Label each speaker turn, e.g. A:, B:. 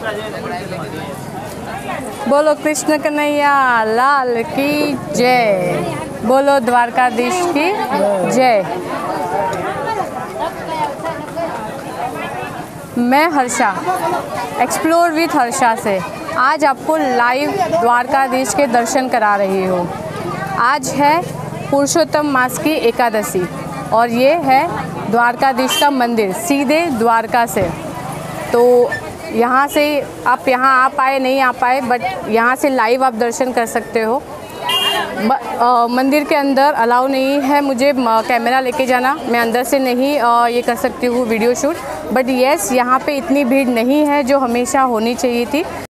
A: बोलो कृष्ण कन्हैया लाल की जय। बोलो द्वारकाधीश की जय। मैं हर्षा, एक्सप्लोर विथ हर्षा से आज आपको लाइव द्वारकाधीश के दर्शन करा रही हूँ। आज है पुरुषोत्तम मास की एकादशी और ये है द्वारकाधीश का मंदिर सीधे द्वारका से। तो यहाँ से आप यहाँ आ पाए नहीं आ पाए, बट यहाँ से लाइव आप दर्शन कर सकते हो। मंदिर के अंदर अलाउ नहीं है मुझे कैमरा लेके जाना, मैं अंदर से नहीं ये कर सकती हूँ वीडियो शूट। बट येस, यहाँ पे इतनी भीड़ नहीं है जो हमेशा होनी चाहिए थी।